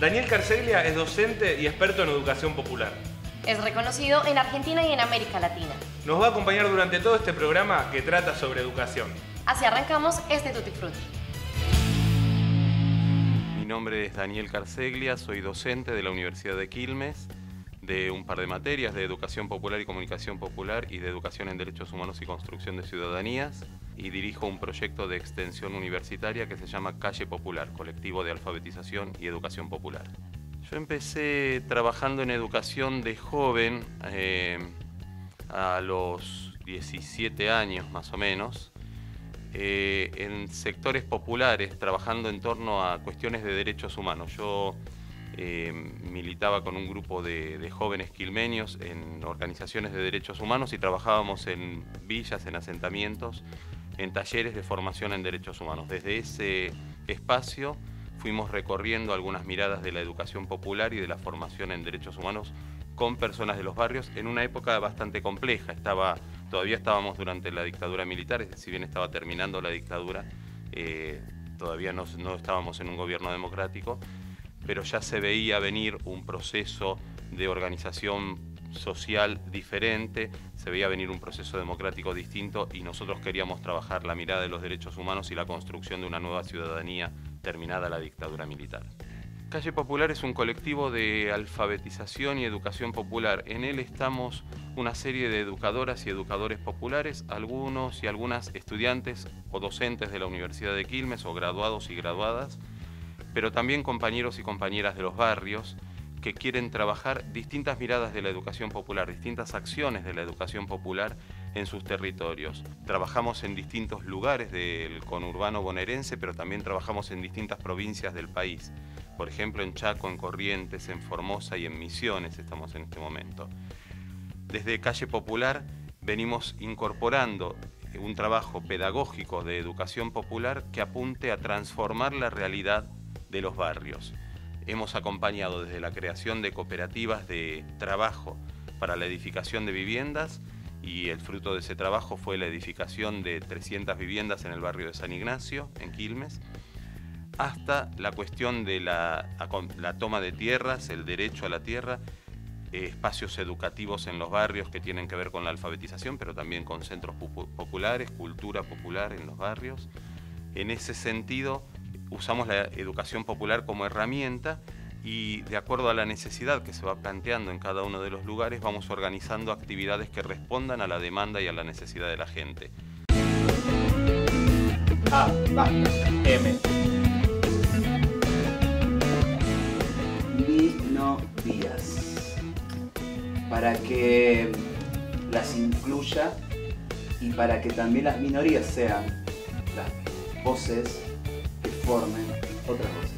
Daniel Carceglia es docente y experto en educación popular. Es reconocido en Argentina y en América Latina. Nos va a acompañar durante todo este programa que trata sobre educación. Así arrancamos este Tutti Frutti. Mi nombre es Daniel Carceglia, soy docente de la Universidad de Quilmes, de un par de materias de Educación Popular y Comunicación Popular y de Educación en Derechos Humanos y Construcción de Ciudadanías, y dirijo un proyecto de extensión universitaria que se llama Calle Popular, Colectivo de Alfabetización y Educación Popular. Yo empecé trabajando en educación de joven, a los 17 años más o menos, en sectores populares, trabajando en torno a cuestiones de derechos humanos. Yo militaba con un grupo de jóvenes quilmeños en organizaciones de derechos humanos y trabajábamos en villas, en asentamientos, en talleres de formación en derechos humanos. Desde ese espacio fuimos recorriendo algunas miradas de la educación popular y de la formación en derechos humanos con personas de los barrios en una época bastante compleja. Todavía estábamos durante la dictadura militar, si bien estaba terminando la dictadura, todavía no estábamos en un gobierno democrático, pero ya se veía venir un proceso de organización social diferente, se veía venir un proceso democrático distinto y nosotros queríamos trabajar la mirada de los derechos humanos y la construcción de una nueva ciudadanía terminada la dictadura militar. Calle Popular es un colectivo de alfabetización y educación popular. En él estamos una serie de educadoras y educadores populares, algunos y algunas estudiantes o docentes de la Universidad de Quilmes o graduados y graduadas, pero también compañeros y compañeras de los barrios que quieren trabajar distintas miradas de la educación popular, distintas acciones de la educación popular en sus territorios. Trabajamos en distintos lugares del conurbano bonaerense, pero también trabajamos en distintas provincias del país. Por ejemplo, en Chaco, en Corrientes, en Formosa y en Misiones estamos en este momento. Desde Calle Popular venimos incorporando un trabajo pedagógico de educación popular que apunte a transformar la realidad de los barrios. Hemos acompañado desde la creación de cooperativas de trabajo para la edificación de viviendas y el fruto de ese trabajo fue la edificación de 300 viviendas en el barrio de San Ignacio, en Quilmes, hasta la cuestión de la toma de tierras, el derecho a la tierra, espacios educativos en los barrios que tienen que ver con la alfabetización, pero también con centros populares, cultura popular en los barrios. En ese sentido, usamos la educación popular como herramienta y de acuerdo a la necesidad que se va planteando en cada uno de los lugares vamos organizando actividades que respondan a la demanda y a la necesidad de la gente. M. Minorías. Para que las incluya y para que también las minorías sean las voces que formen otras voces.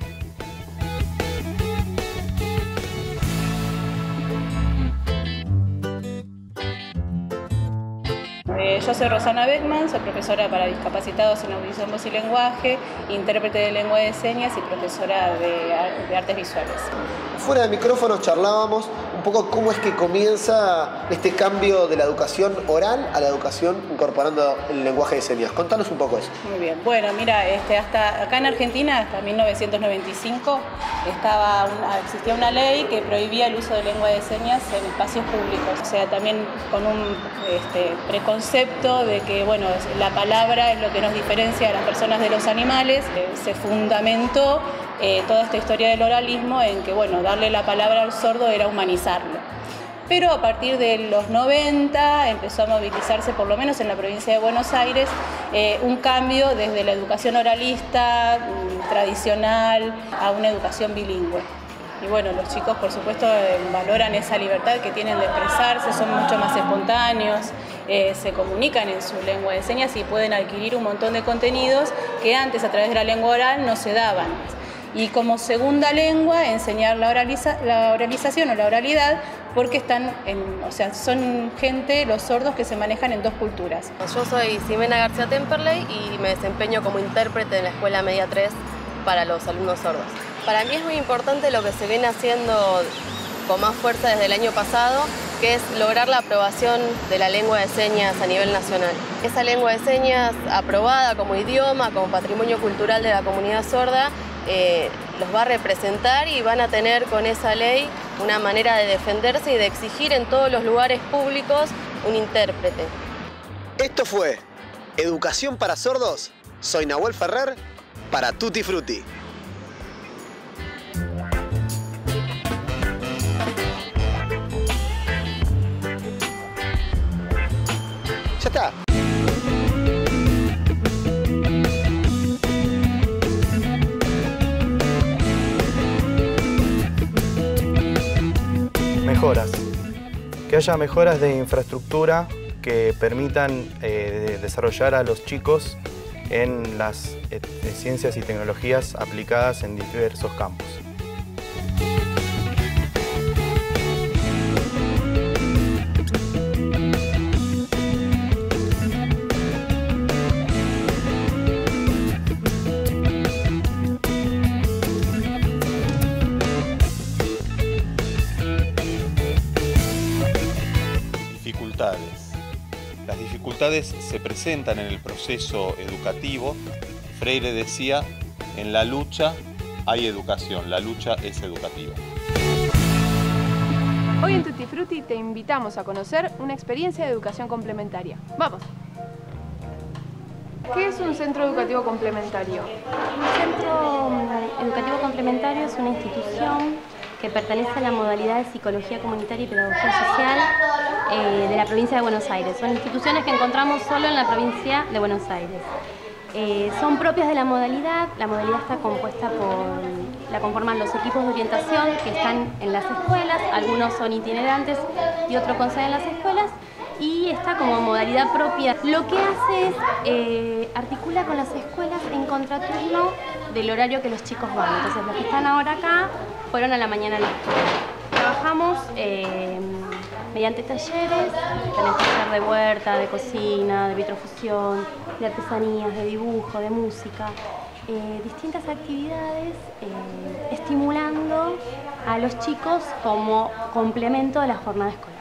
Yo soy Rosana Beckman, soy profesora para discapacitados en audición, voz y lenguaje, intérprete de lengua de señas y profesora de artes visuales. Fuera de micrófonos charlábamos un poco cómo es que comienza este cambio de la educación oral a la educación incorporando el lenguaje de señas. Contanos un poco eso. Muy bien. Bueno, mira, hasta acá en Argentina, hasta 1995, existía una ley que prohibía el uso de lengua de señas en espacios públicos. O sea, también con un preconcepto de que, bueno, la palabra es lo que nos diferencia a las personas de los animales. Se fundamentó toda esta historia del oralismo en que, bueno, darle la palabra al sordo era humanizarlo. Pero a partir de los 90 empezó a movilizarse, por lo menos en la provincia de Buenos Aires, un cambio desde la educación oralista, tradicional, a una educación bilingüe. Y bueno, los chicos, por supuesto, valoran esa libertad que tienen de expresarse, son mucho más espontáneos, se comunican en su lengua de señas y pueden adquirir un montón de contenidos que antes a través de la lengua oral no se daban. Y como segunda lengua, enseñar la oralización o la oralidad, porque son gente, los sordos, que se manejan en dos culturas. Yo soy Ximena García Temperley y me desempeño como intérprete en la Escuela Media 3 para los alumnos sordos. Para mí es muy importante lo que se viene haciendo con más fuerza desde el año pasado, que es lograr la aprobación de la lengua de señas a nivel nacional. Esa lengua de señas aprobada como idioma, como patrimonio cultural de la comunidad sorda, los va a representar y van a tener con esa ley una manera de defenderse y de exigir en todos los lugares públicos un intérprete. Esto fue Educación para Sordos. Soy Nahuel Ferrer para Tutti Frutti. Ya está. Mejoras. Que haya mejoras de infraestructura que permitan desarrollar a los chicos en las ciencias y tecnologías aplicadas en diversos campos. Las dificultades se presentan en el proceso educativo. Freire decía, en la lucha hay educación, la lucha es educativa. Hoy en Tutti Frutti te invitamos a conocer una experiencia de educación complementaria. ¡Vamos! ¿Qué es un centro educativo complementario? Un centro educativo complementario es una institución que pertenece a la modalidad de Psicología Comunitaria y Pedagogía Social de la provincia de Buenos Aires. Son instituciones que encontramos solo en la provincia de Buenos Aires. Son propias de la modalidad está compuesta la conforman los equipos de orientación que están en las escuelas, algunos son itinerantes y otros conceden las escuelas, y está como modalidad propia. Lo que hace es articula con las escuelas en contraturno del horario que los chicos van. Entonces los que están ahora acá fueron a la mañana a la escuela. Trabajamos mediante talleres, tenemos taller de huerta, de cocina, de vitrofusión, de artesanías, de dibujo, de música, distintas actividades estimulando a los chicos como complemento de la jornada escolar.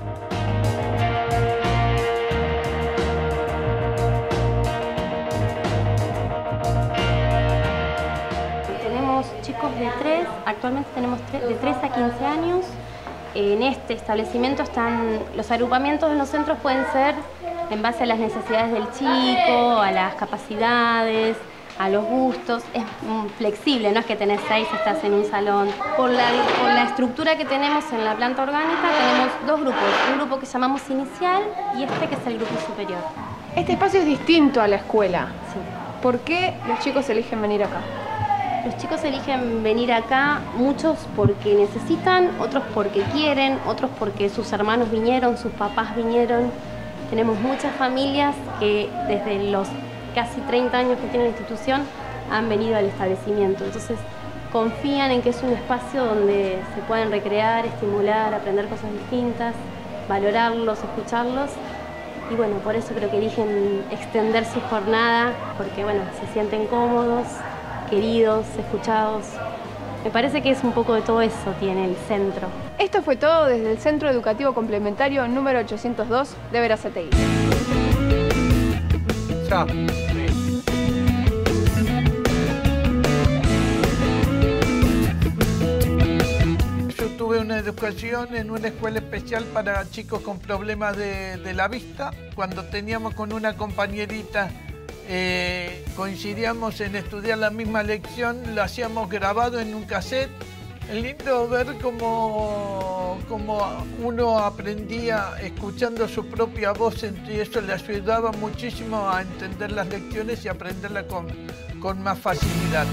Tenemos chicos actualmente tenemos de 3 a 15 años. En este establecimiento están los agrupamientos en los centros, pueden ser en base a las necesidades del chico, a las capacidades, a los gustos. Es flexible, no es que tenés 6 y estás en un salón. Por la estructura que tenemos en la planta orgánica tenemos 2 grupos, un grupo que llamamos inicial y este que es el grupo superior. Este espacio es distinto a la escuela. Sí. ¿Por qué los chicos eligen venir acá? Los chicos eligen venir acá, muchos porque necesitan, otros porque quieren, otros porque sus hermanos vinieron, sus papás vinieron. Tenemos muchas familias que desde los casi 30 años que tiene la institución han venido al establecimiento. Entonces confían en que es un espacio donde se pueden recrear, estimular, aprender cosas distintas, valorarlos, escucharlos. Y bueno, por eso creo que eligen extender su jornada, porque bueno, se sienten cómodos, queridos, escuchados. Me parece que es un poco de todo eso tiene el centro. Esto fue todo desde el Centro Educativo Complementario número 802 de Verazategui. Chao. Yo tuve una educación en una escuela especial para chicos con problemas de la vista. Cuando teníamos con una compañerita coincidíamos en estudiar la misma lección, lo hacíamos grabado en un cassette. Es lindo ver cómo uno aprendía escuchando su propia voz, y eso le ayudaba muchísimo a entender las lecciones y aprenderlas con más facilidad.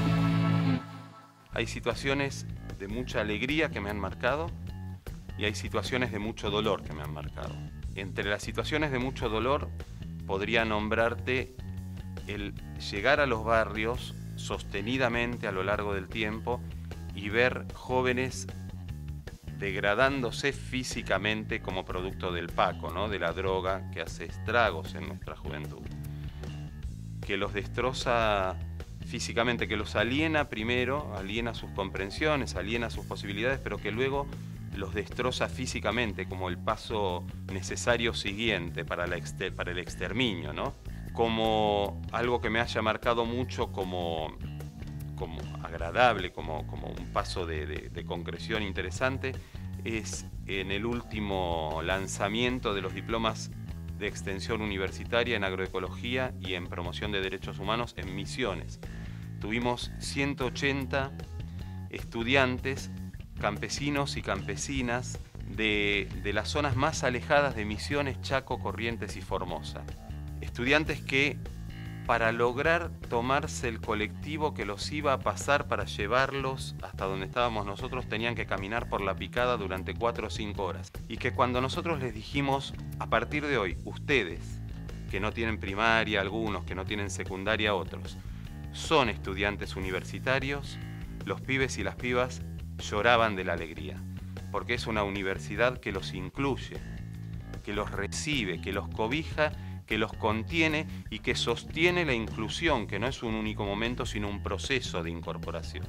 Hay situaciones de mucha alegría que me han marcado y hay situaciones de mucho dolor que me han marcado. Entre las situaciones de mucho dolor podría nombrarte el llegar a los barrios sostenidamente a lo largo del tiempo y ver jóvenes degradándose físicamente como producto del paco, ¿no? De la droga que hace estragos en nuestra juventud, que los destroza físicamente, que los aliena primero, aliena sus comprensiones, aliena sus posibilidades, pero que luego los destroza físicamente como el paso necesario siguiente para el exterminio, ¿no? Como algo que me haya marcado mucho como como agradable, como un paso de concreción interesante, es en el último lanzamiento de los diplomas de extensión universitaria en agroecología y en promoción de derechos humanos en Misiones. Tuvimos 180 estudiantes, campesinos y campesinas de las zonas más alejadas de Misiones, Chaco, Corrientes y Formosa. Estudiantes que, para lograr tomarse el colectivo que los iba a pasar para llevarlos hasta donde estábamos nosotros, tenían que caminar por la picada durante 4 o 5 horas. Y que cuando nosotros les dijimos, a partir de hoy, ustedes, que no tienen primaria algunos, que no tienen secundaria otros, son estudiantes universitarios, los pibes y las pibas lloraban de la alegría. Porque es una universidad que los incluye, que los recibe, que los cobija, que los contiene y que sostiene la inclusión, que no es un único momento, sino un proceso de incorporación.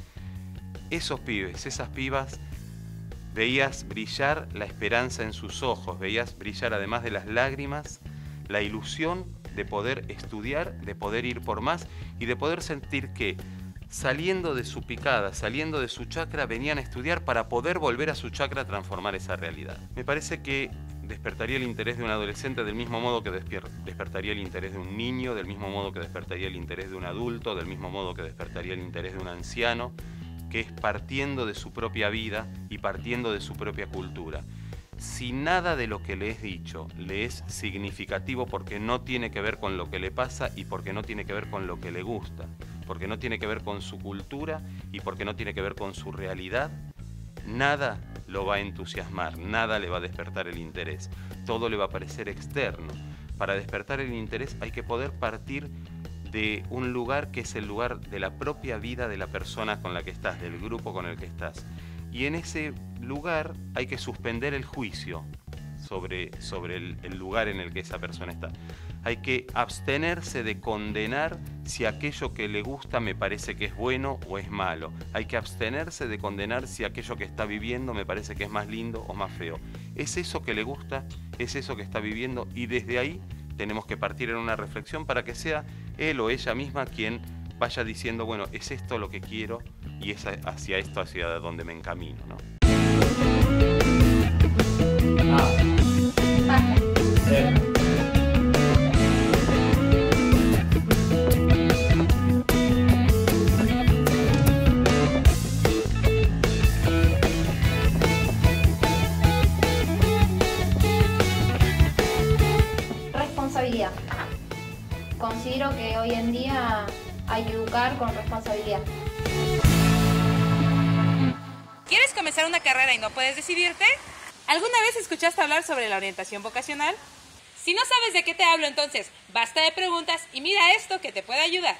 Esos pibes, esas pibas, veías brillar la esperanza en sus ojos, veías brillar, además de las lágrimas, la ilusión de poder estudiar, de poder ir por más y de poder sentir que, saliendo de su picada, saliendo de su chacra, venían a estudiar para poder volver a su chacra a transformar esa realidad. Me parece que despertaría el interés de un adolescente del mismo modo que despertaría el interés de un niño, del mismo modo que despertaría el interés de un adulto, del mismo modo que despertaría el interés de un anciano, que es partiendo de su propia vida y partiendo de su propia cultura. Si nada de lo que le he dicho le es significativo porque no tiene que ver con lo que le pasa y porque no tiene que ver con lo que le gusta, porque no tiene que ver con su cultura y porque no tiene que ver con su realidad, nada lo va a entusiasmar, nada le va a despertar el interés, todo le va a parecer externo. Para despertar el interés hay que poder partir de un lugar que es el lugar de la propia vida de la persona con la que estás, del grupo con el que estás. Y en ese lugar hay que suspender el juicio sobre el lugar en el que esa persona está. Hay que abstenerse de condenar si aquello que le gusta me parece que es bueno o es malo. Hay que abstenerse de condenar si aquello que está viviendo me parece que es más lindo o más feo. Es eso que le gusta, es eso que está viviendo y desde ahí tenemos que partir en una reflexión para que sea él o ella misma quien vaya diciendo, bueno, es esto lo que quiero y es hacia esto hacia donde me encamino, ¿no? Responsabilidad. Considero que hoy en día hay que educar con responsabilidad. ¿Quieres comenzar una carrera y no puedes decidirte? ¿Alguna vez escuchaste hablar sobre la orientación vocacional? Si no sabes de qué te hablo, entonces basta de preguntas y mira esto que te puede ayudar.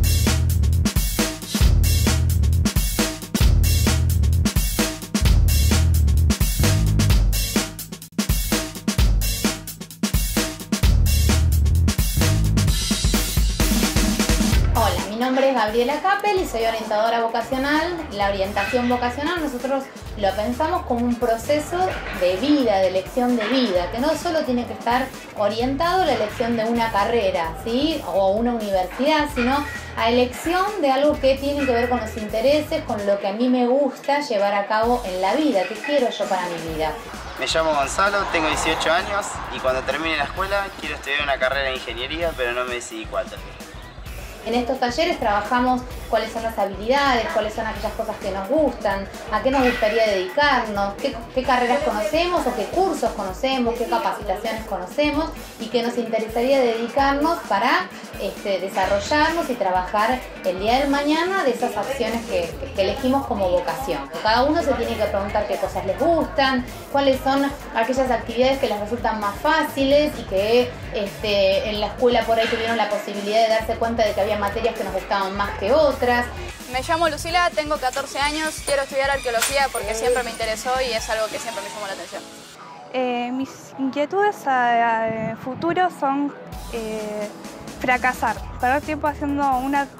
Mi nombre es Gabriela Capel y soy orientadora vocacional. La orientación vocacional nosotros lo pensamos como un proceso de vida, de elección de vida, que no solo tiene que estar orientado a la elección de una carrera, ¿sí? O una universidad, sino a elección de algo que tiene que ver con los intereses, con lo que a mí me gusta llevar a cabo en la vida, que quiero yo para mi vida. Me llamo Gonzalo, tengo 18 años y cuando termine la escuela quiero estudiar una carrera de ingeniería, pero no me decidí cuál todavía. En estos talleres trabajamos cuáles son las habilidades, cuáles son aquellas cosas que nos gustan, a qué nos gustaría dedicarnos, qué carreras conocemos o qué cursos conocemos, qué capacitaciones conocemos y qué nos interesaría dedicarnos para desarrollarnos y trabajar el día del mañana de esas acciones que elegimos como vocación. Cada uno se tiene que preguntar qué cosas les gustan, cuáles son aquellas actividades que les resultan más fáciles y que en la escuela por ahí tuvieron la posibilidad de darse cuenta de que había materias que nos gustaban más que otras. Me llamo Lucila, tengo 14 años, quiero estudiar arqueología porque siempre me interesó y es algo que siempre me llamó la atención. Mis inquietudes a futuro son fracasar, perder tiempo haciendo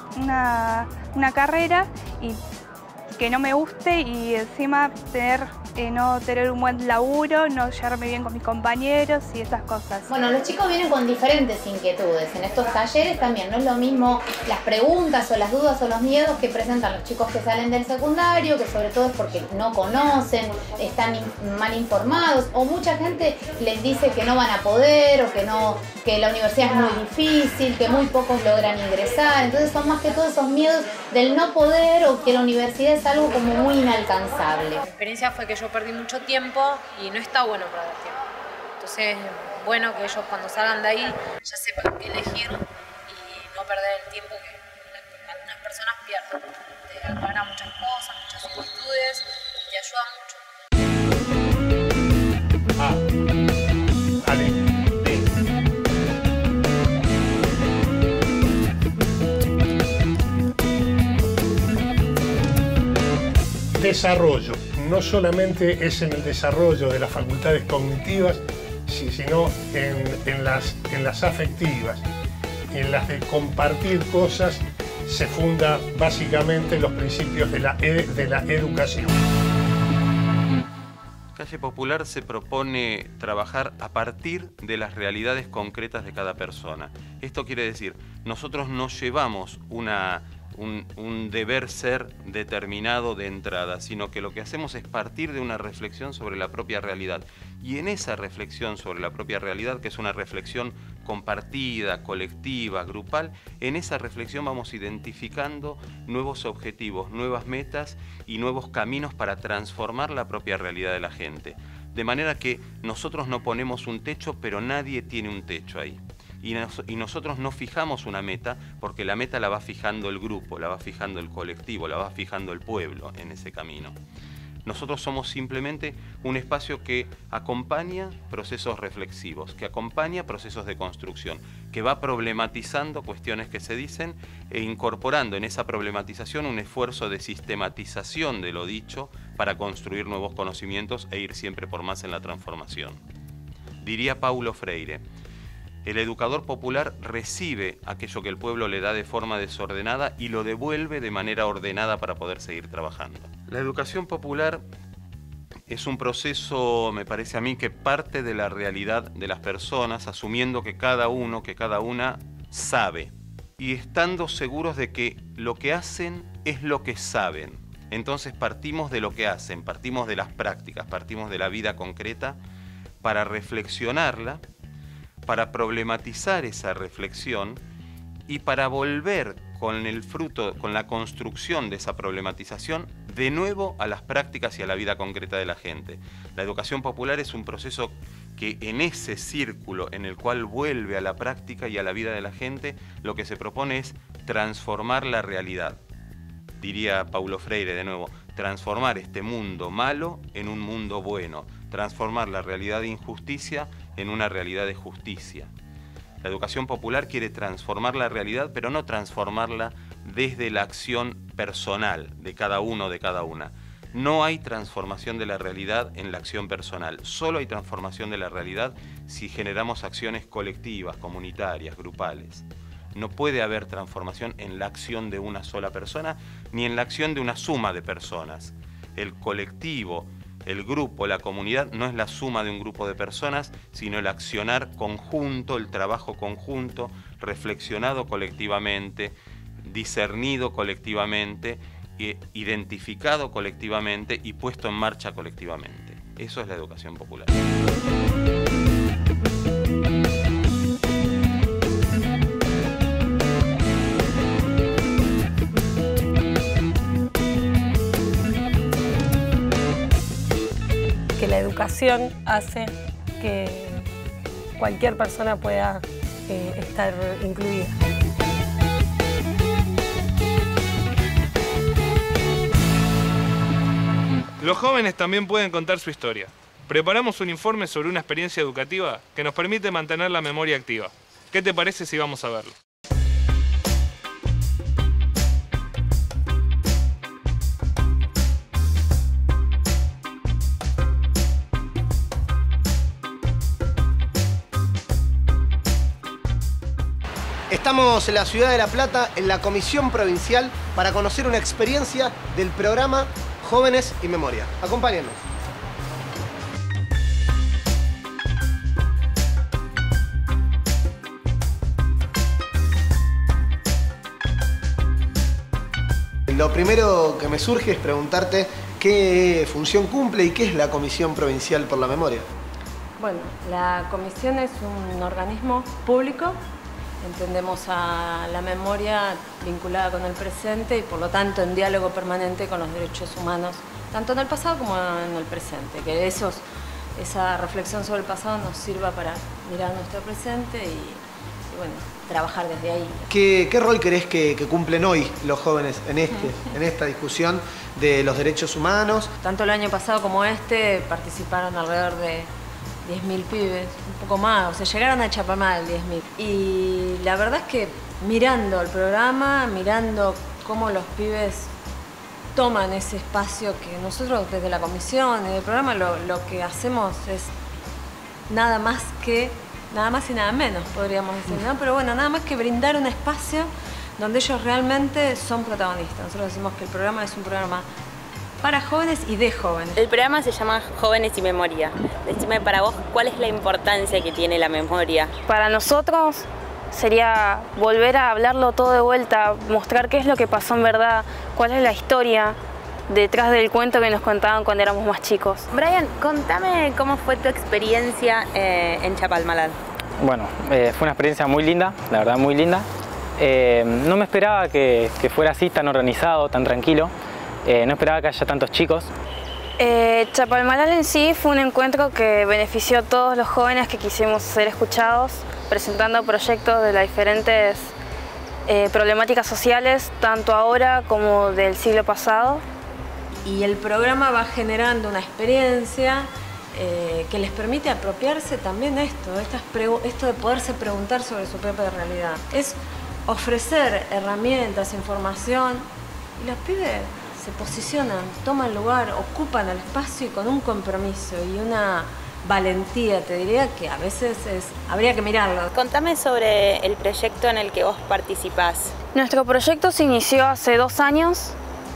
una carrera y que no me guste y encima tener no tener un buen laburo, no llevarme bien con mis compañeros y esas cosas. Bueno, los chicos vienen con diferentes inquietudes. En estos talleres también no es lo mismo las preguntas o las dudas o los miedos que presentan los chicos que salen del secundario, que sobre todo es porque no conocen, están mal informados, o mucha gente les dice que no van a poder, o que la universidad es muy difícil, que muy pocos logran ingresar. Entonces son más que todos esos miedos del no poder, o que la universidad es algo como muy inalcanzable. Mi experiencia fue que yo perdí mucho tiempo y no está bueno perder tiempo. Entonces, bueno que ellos cuando salgan de ahí ya sepan qué elegir y no perder el tiempo que algunas personas pierden. Te aclara muchas cosas, muchas inquietudes y te ayuda mucho. Desarrollo. No solamente es en el desarrollo de las facultades cognitivas, sino en las afectivas, en las de compartir cosas, se funda básicamente los principios de la educación. Calle Popular se propone trabajar a partir de las realidades concretas de cada persona. Esto quiere decir, nosotros no llevamos un deber ser determinado de entrada, sino que lo que hacemos es partir de una reflexión sobre la propia realidad. Y en esa reflexión sobre la propia realidad, que es una reflexión compartida, colectiva, grupal, en esa reflexión vamos identificando nuevos objetivos, nuevas metas y nuevos caminos para transformar la propia realidad de la gente. De manera que nosotros no ponemos un techo, pero nadie tiene un techo ahí. Y nosotros no fijamos una meta, porque la meta la va fijando el grupo, la va fijando el colectivo, la va fijando el pueblo en ese camino. Nosotros somos simplemente un espacio que acompaña procesos reflexivos, que acompaña procesos de construcción, que va problematizando cuestiones que se dicen e incorporando en esa problematización un esfuerzo de sistematización de lo dicho para construir nuevos conocimientos e ir siempre por más en la transformación. Diría Paulo Freire: el educador popular recibe aquello que el pueblo le da de forma desordenada y lo devuelve de manera ordenada para poder seguir trabajando. La educación popular es un proceso, me parece a mí, que parte de la realidad de las personas, asumiendo que cada uno, que cada una sabe, y estando seguros de que lo que hacen es lo que saben. Entonces partimos de lo que hacen, partimos de las prácticas, partimos de la vida concreta para reflexionarla, para problematizar esa reflexión y para volver con el fruto, con la construcción de esa problematización, de nuevo a las prácticas y a la vida concreta de la gente. La educación popular es un proceso que en ese círculo en el cual vuelve a la práctica y a la vida de la gente, lo que se propone es transformar la realidad. Diría Paulo Freire de nuevo, transformar este mundo malo en un mundo bueno, transformar la realidad de injusticia en una realidad de justicia. La educación popular quiere transformar la realidad, pero no transformarla desde la acción personal de cada uno, de cada una. No hay transformación de la realidad en la acción personal, solo hay transformación de la realidad si generamos acciones colectivas, comunitarias, grupales. No puede haber transformación en la acción de una sola persona, ni en la acción de una suma de personas. El colectivo, el grupo, la comunidad no es la suma de un grupo de personas, sino el accionar conjunto, el trabajo conjunto, reflexionado colectivamente, discernido colectivamente, identificado colectivamente y puesto en marcha colectivamente. Eso es la educación popular. Que la educación hace que cualquier persona pueda estar incluida. Los jóvenes también pueden contar su historia. Preparamos un informe sobre una experiencia educativa que nos permite mantener la memoria activa. ¿Qué te parece si vamos a verlo? Estamos en la ciudad de La Plata, en la Comisión Provincial, para conocer una experiencia del programa Jóvenes y Memoria. Acompáñennos. lo primero que me surge es preguntarte qué función cumple y qué es la Comisión Provincial por la Memoria. Bueno, la comisión es un organismo público. Entendemos a la memoria vinculada con el presente y por lo tanto en diálogo permanente con los derechos humanos, tanto en el pasado como en el presente. Que esa reflexión sobre el pasado nos sirva para mirar nuestro presente y bueno, trabajar desde ahí. ¿Qué rol crees que cumplen hoy los jóvenes en esta discusión de los derechos humanos? Tanto el año pasado como participaron alrededor de 10.000 pibes, un poco más, o sea, llegaron a Chapalmal 10.000. Y la verdad es que mirando el programa, mirando cómo los pibes toman ese espacio que nosotros desde la comisión y del programa lo que hacemos es nada más y nada menos, podríamos decir, ¿no? Pero bueno, nada más que brindar un espacio donde ellos realmente son protagonistas. Nosotros decimos que el programa es un programa para jóvenes y de jóvenes. El programa se llama Jóvenes y Memoria. Decime para vos, ¿cuál es la importancia que tiene la memoria? Para nosotros sería volver a hablarlo todo de vuelta, mostrar qué es lo que pasó en verdad, cuál es la historia detrás del cuento que nos contaban cuando éramos más chicos. Brian, contame cómo fue tu experiencia en Chapalmalal. Bueno, fue una experiencia muy linda, la verdad muy linda. No me esperaba que fuera así, tan organizado, tan tranquilo. No esperaba que haya tantos chicos. Chapalmalal en sí fue un encuentro que benefició a todos los jóvenes que quisimos ser escuchados, presentando proyectos de las diferentes problemáticas sociales, tanto ahora como del siglo pasado. Y el programa va generando una experiencia que les permite apropiarse también esto de poderse preguntar sobre su propia realidad. Es ofrecer herramientas, información, y los pibes se posicionan, toman lugar, ocupan el espacio y con un compromiso y una valentía, te diría que a veces habría que mirarlo. Contame sobre el proyecto en el que vos participás. Nuestro proyecto se inició hace 2 años,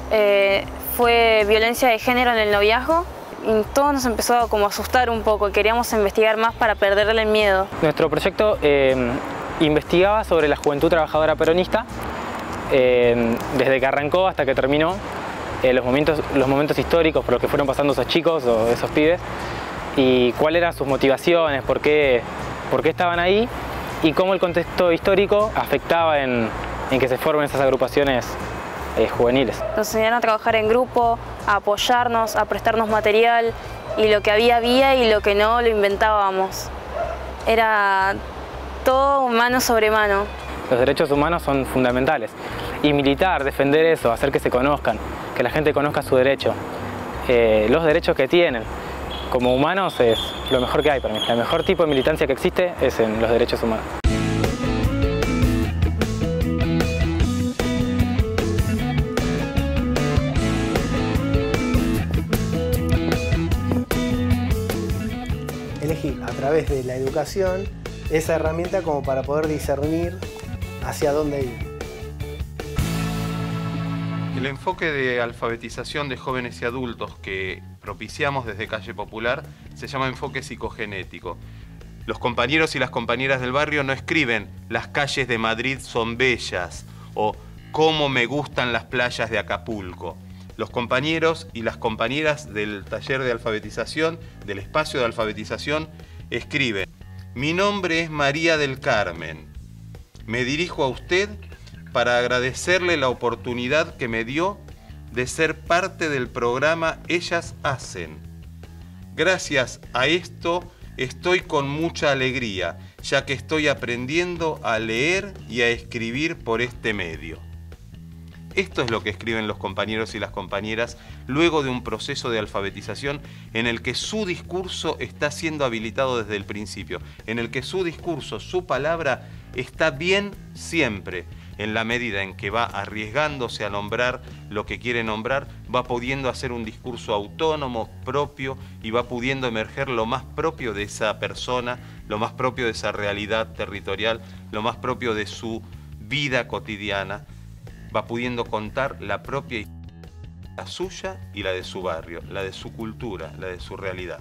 fue violencia de género en el noviazgo y todo nos empezó a asustar un poco, queríamos investigar más para perderle el miedo. Nuestro proyecto investigaba sobre la juventud trabajadora peronista, desde que arrancó hasta que terminó. Los momentos históricos por los que fueron pasando esos chicos o esos pibes y cuáles eran sus motivaciones, por qué estaban ahí y cómo el contexto histórico afectaba en que se formen esas agrupaciones juveniles. Nos enseñaron a trabajar en grupo, a apoyarnos, a prestarnos material y lo que había y lo que no lo inventábamos. Era todo mano sobre mano. Los derechos humanos son fundamentales y militar, defender eso, hacer que se conozcan, que la gente conozca su derecho, los derechos que tienen. Como humanos es lo mejor que hay para mí. El mejor tipo de militancia que existe es en los derechos humanos. Elegir a través de la educación esa herramienta como para poder discernir hacia dónde ir. El enfoque de alfabetización de jóvenes y adultos que propiciamos desde Calle Popular se llama enfoque psicogenético. Los compañeros y las compañeras del barrio no escriben "las calles de Madrid son bellas" o "cómo me gustan las playas de Acapulco". Los compañeros y las compañeras del taller de alfabetización, del espacio de alfabetización, escriben: "Mi nombre es María del Carmen. Me dirijo a usted para agradecerle la oportunidad que me dio de ser parte del programa Ellas Hacen. Gracias a esto estoy con mucha alegría, ya que estoy aprendiendo a leer y a escribir por este medio". Esto es lo que escriben los compañeros y las compañeras luego de un proceso de alfabetización en el que su discurso está siendo habilitado desde el principio, en el que su discurso, su palabra, está bien siempre. En la medida en que va arriesgándose a nombrar lo que quiere nombrar, va pudiendo hacer un discurso autónomo, propio, y va pudiendo emerger lo más propio de esa persona, lo más propio de esa realidad territorial, lo más propio de su vida cotidiana. Va pudiendo contar la propia historia, la suya y la de su barrio, la de su cultura, la de su realidad.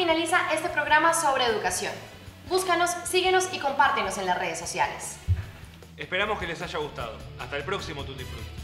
finaliza este programa sobre educación. Búscanos, síguenos y compártenos en las redes sociales. Esperamos que les haya gustado. Hasta el próximo Tutti Frutti.